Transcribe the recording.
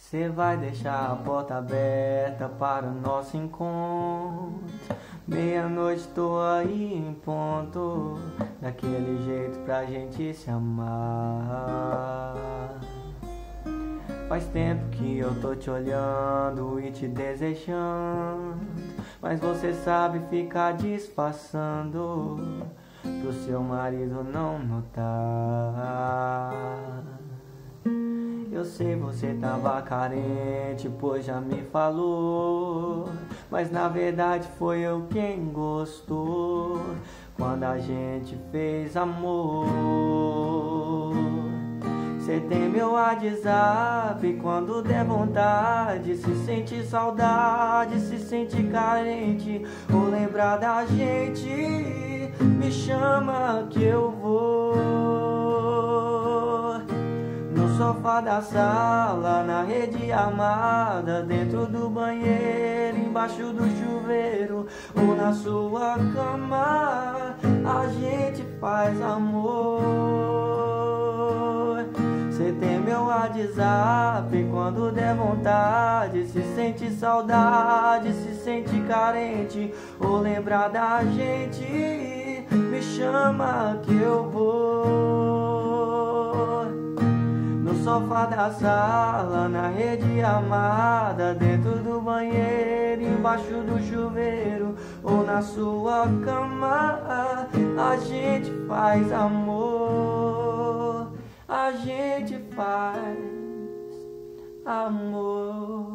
Cê vai deixar a porta aberta para o nosso encontro. Meia-noite tô aí em ponto, daquele jeito pra gente se amar. Faz tempo que eu tô te olhando e te desejando, mas você sabe ficar disfarçando pro seu marido não notar. Eu sei você tava carente, pois já me falou, mas na verdade foi eu quem gostou quando a gente fez amor. Cê tem meu WhatsApp, quando der vontade, se sente saudade, se sente carente, ou lembrar da gente, me chama que eu vou. No sofá da sala, na rede armada, dentro do banheiro, embaixo do chuveiro, ou na sua cama, a gente faz amor. Cê tem meu WhatsApp, quando der vontade, se sente saudade, se sente carente, ou lembrar da gente, me chama que eu vou. No sofá da sala, na rede armada, dentro do banheiro, embaixo do chuveiro, ou na sua cama, a gente faz amor. A gente faz amor.